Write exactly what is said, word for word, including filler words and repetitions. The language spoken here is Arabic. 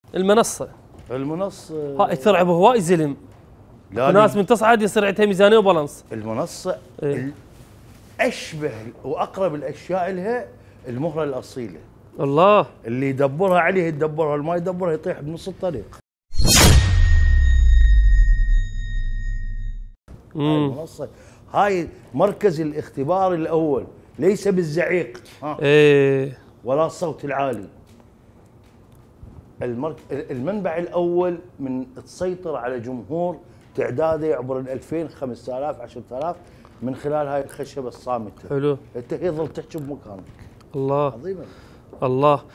المنصه المنصه هاي ترعب هواي زلم. لا ناس من تصعد يصير عندها ميزانيه وبالانس. المنصه إيه؟ اشبه واقرب الاشياء لها المهره الاصيله. الله. اللي يدبرها عليه يدبرها، اللي ما يدبرها يطيح بنص الطريق. هاي المنصه، هاي مركز الاختبار الاول، ليس بالزعيق ها ايه ولا الصوت العالي. المرك... المنبع الاول من تسيطر على جمهور تعداده يعبر ال ألفين خمسة آلاف عشرة آلاف من خلال هاي الخشبه الصامته. حلو. انت يظل تحكي بمكانك. الله عظيمه. الله.